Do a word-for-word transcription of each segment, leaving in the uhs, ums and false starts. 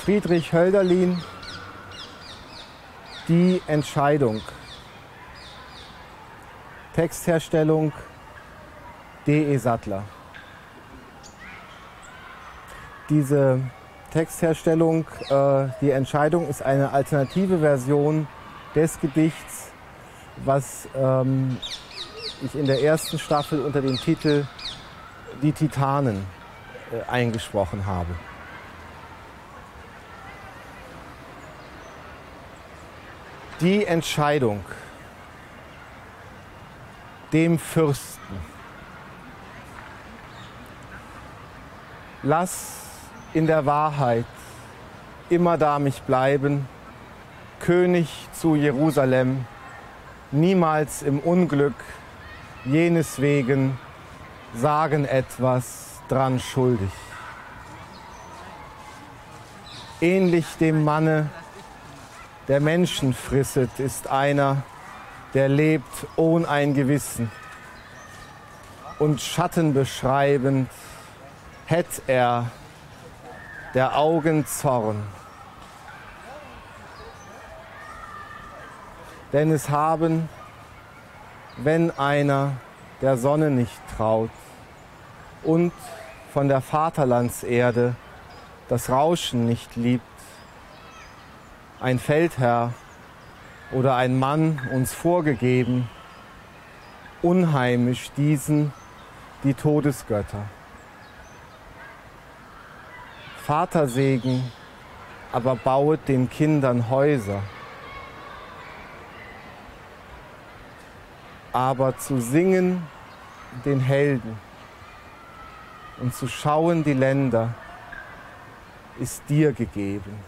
Friedrich Hölderlin, Die Entscheidung. Textherstellung D E Sattler. Diese Textherstellung, äh, Die Entscheidung, ist eine alternative Version des Gedichts, was ähm, ich in der ersten Staffel unter dem Titel Die Titanen äh, eingesprochen habe. Die Entscheidung. Dem Fürsten. Lass in der Wahrheit immer da mich bleiben, König zu Jerusalem, niemals im Unglück, jenes wegen sagen etwas dran schuldig. Ähnlich dem Manne, der Menschen frisset, ist einer, der lebt ohne ein Gewissen. Und Schatten beschreibend, hätt er der Augen Zorn. Denn es haben, wenn einer der Sonne nicht traut und von der Vaterlandserde das Rauschen nicht liebt, ein Feldherr oder ein Mann uns vorgegeben, unheimisch diesen die Todesgötter. Vatersegen aber bauet den Kindern Häuser. Aber zu singen den Helden und zu schauen die Länder ist dir gegeben.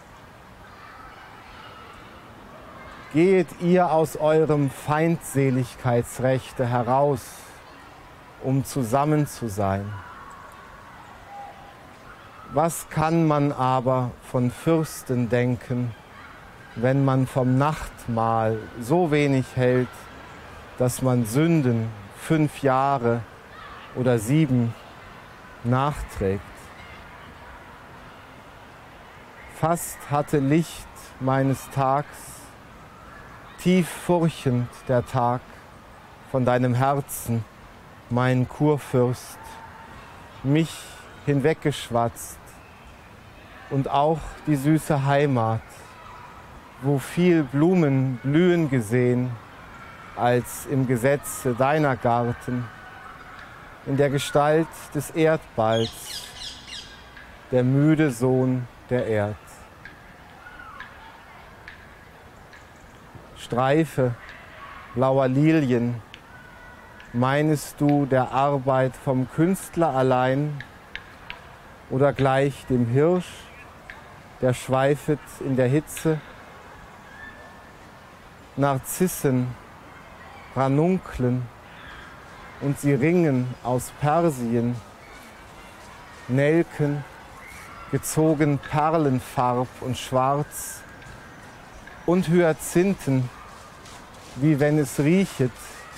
Gehet ihr aus eurem Feindseligkeitsrechte heraus, um zusammen zu sein. Was kann man aber von Fürsten denken, wenn man vom Nachtmahl so wenig hält, dass man Sünden fünf Jahre oder sieben nachträgt? Fast hatte Licht meines Tags, tief furchend der Tag von deinem Herzen, mein Kurfürst, mich hinweggeschwatzt und auch die süße Heimat, wo viel Blumen blühen gesehen, als im Gesetze deiner Garten, in der Gestalt des Erdballs, der müde Sohn der Erd. Streife blauer Lilien, meinest du der Arbeit vom Künstler allein oder gleich dem Hirsch, der schweifet in der Hitze? Narzissen, Ranunklen und sie ringen aus Persien, Nelken, gezogen Perlenfarb und Schwarz und Hyazinthen, wie wenn es riechet,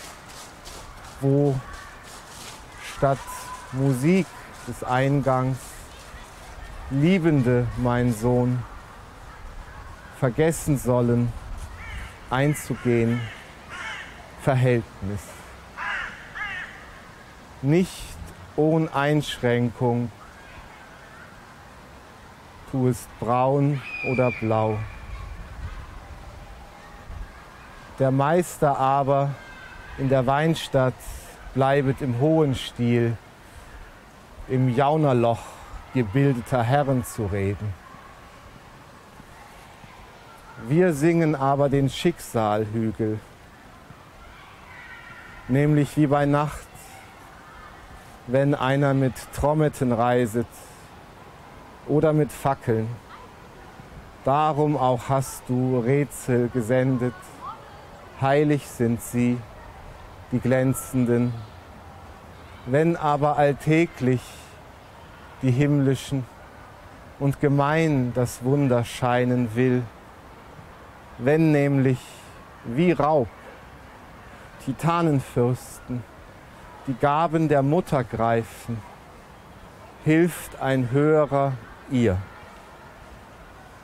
wo statt Musik des Eingangs Liebende, mein Sohn, vergessen sollen, einzugehen, Verhältnis. Nicht ohne Einschränkung, tu es braun oder blau. Der Meister aber in der Weinstadt bleibet im hohen Stil, im Jaunerloch gebildeter Herren zu reden. Wir singen aber den Schicksalhügel, nämlich wie bei Nacht, wenn einer mit Trommeten reiset oder mit Fackeln. Darum auch hast du Rätsel gesendet, heilig sind sie, die glänzenden. Wenn aber alltäglich die himmlischen und gemein das Wunder scheinen will, wenn nämlich wie Raub Titanenfürsten die Gaben der Mutter greifen, hilft ein Höherer ihr.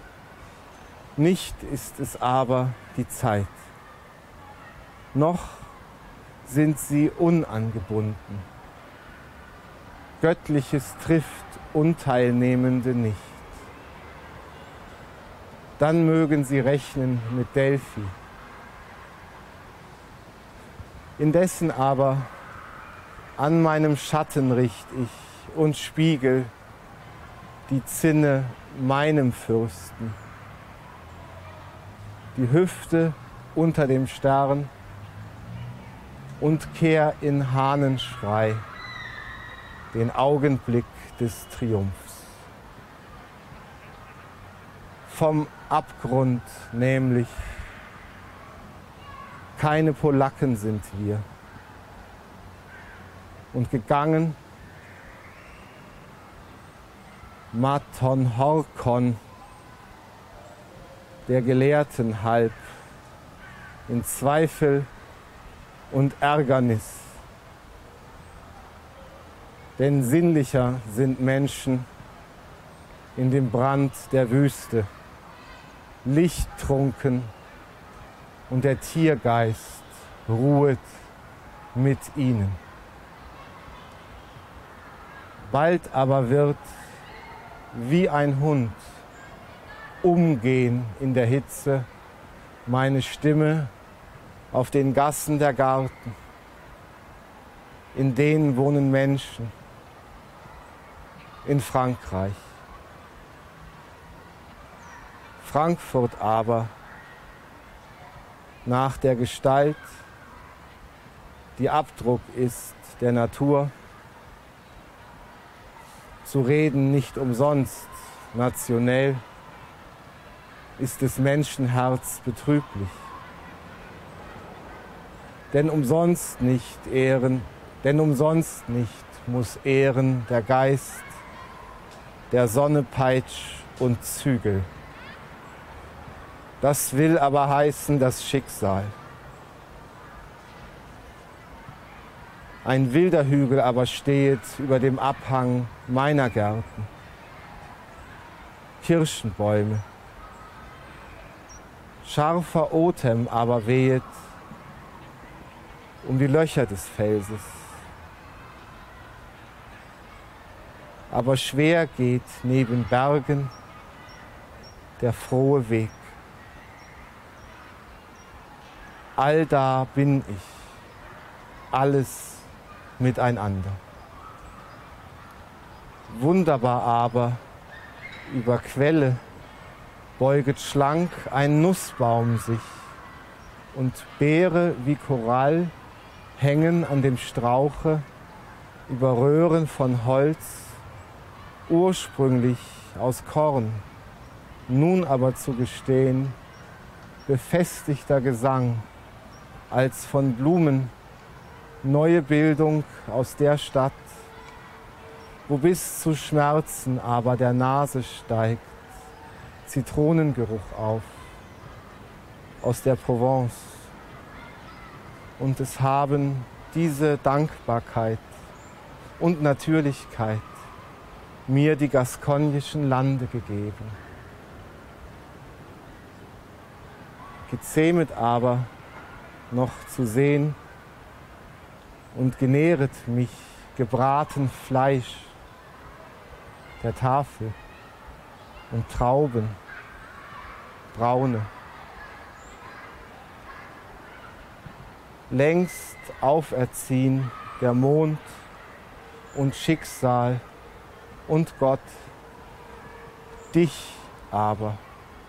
Nicht ist es aber die Zeit, noch sind sie unangebunden. Göttliches trifft Unteilnehmende nicht. Dann mögen sie rechnen mit Delphi. Indessen aber an meinem Schatten richt ich und spiegel die Zinne meinem Fürsten. Die Hüfte unter dem Stern und kehr in Hahnenschrei den Augenblick des Triumphs. Vom Abgrund nämlich, keine Polacken sind wir, und gegangen Maton Horkon, der Gelehrten halb, in Zweifel und Ärgernis. Denn sinnlicher sind Menschen in dem Brand der Wüste, lichttrunken, und der Tiergeist ruhet mit ihnen. Bald aber wird wie ein Hund umgehen in der Hitze meine Stimme auf den Gassen der Garten, in denen wohnen Menschen, in Frankreich. Frankfurt aber nach der Gestalt, die Abdruck ist der Natur, zu reden nicht umsonst nationell, ist des Menschenherz betrüblich. Denn umsonst nicht ehren, denn umsonst nicht muss ehren der Geist, der Sonne Peitsch und Zügel. Das will aber heißen das Schicksal. Ein wilder Hügel aber stehet über dem Abhang meiner Gärten. Kirschenbäume. Scharfer Otem aber wehet um die Löcher des Felses. Aber schwer geht neben Bergen der frohe Weg. Allda bin ich, alles miteinander. Wunderbar aber über Quelle beuget schlank ein Nussbaum sich, und Beere wie Korall hängen an dem Strauche über Röhren von Holz, ursprünglich aus Korn, nun aber zu gestehen, befestigter Gesang als von Blumen, neue Bildung aus der Stadt, wo bis zu Schmerzen aber der Nase steigt Zitronengeruch auf, aus der Provence. Und es haben diese Dankbarkeit und Natürlichkeit mir die gascognischen Lande gegeben. Gezähmet aber noch zu sehen und genähret mich gebraten Fleisch der Tafel und Trauben, braune. Längst auferziehen der Mond und Schicksal und Gott, dich aber,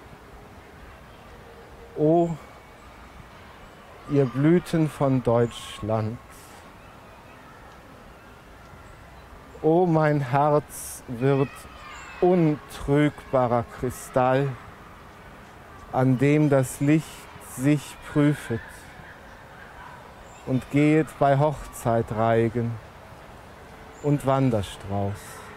o ihr Blüten von Deutschland, o mein Herz wird untrügbarer Kristall, an dem das Licht sich prüfet und gehet bei Hochzeitreigen und Wanderstrauß.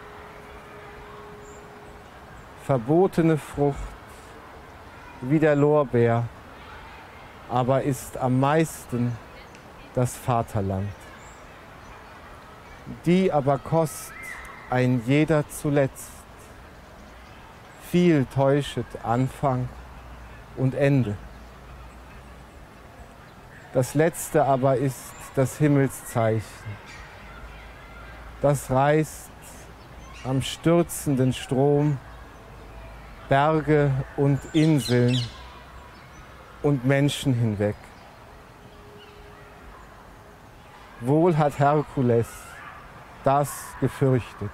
Verbotene Frucht wie der Lorbeer, aber ist am meisten das Vaterland. Die aber kost ein jeder zuletzt, viel täuschet Anfang und Ende. Das Letzte aber ist das Himmelszeichen. Das reißt am stürzenden Strom Berge und Inseln und Menschen hinweg. Wohl hat Herkules das gefürchtet.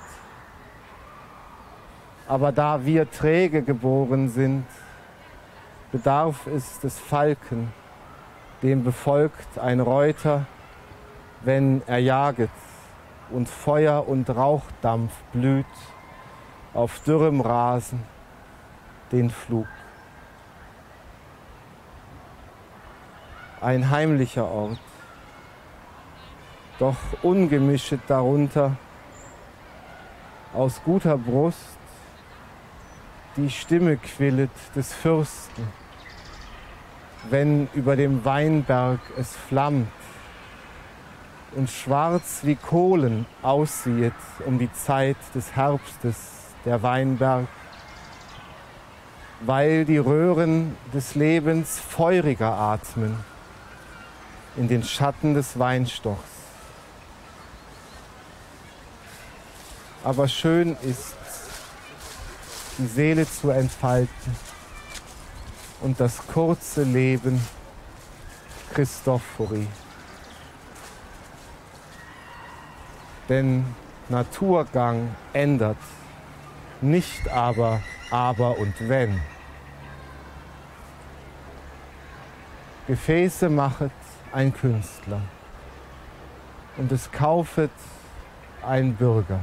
Aber da wir träge geboren sind, bedarf es des Falken, dem befolgt ein Reuter, wenn er jaget und Feuer und Rauchdampf blüht auf dürrem Rasen den Flug. Ein heimlicher Ort, doch ungemischet darunter, aus guter Brust die Stimme quillet des Fürsten, wenn über dem Weinberg es flammt und schwarz wie Kohlen aussiehet um die Zeit des Herbstes der Weinberg, weil die Röhren des Lebens feuriger atmen in den Schatten des Weinstochs. Aber schön ist, die Seele zu entfalten und das kurze Leben Christophori. Denn Naturgang ändert, nicht aber aber und wenn. Gefäße machet ein Künstler und es kaufet ein Bürger.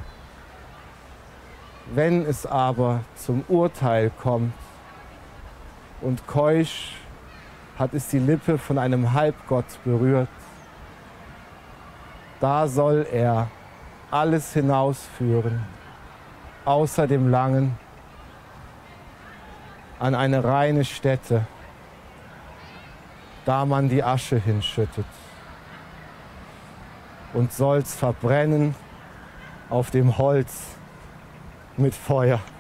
Wenn es aber zum Urteil kommt und keusch hat es die Lippe von einem Halbgott berührt, da soll er alles hinausführen, außer dem Langen, an eine reine Stätte, da man die Asche hinschüttet und soll's verbrennen auf dem Holz mit Feuer.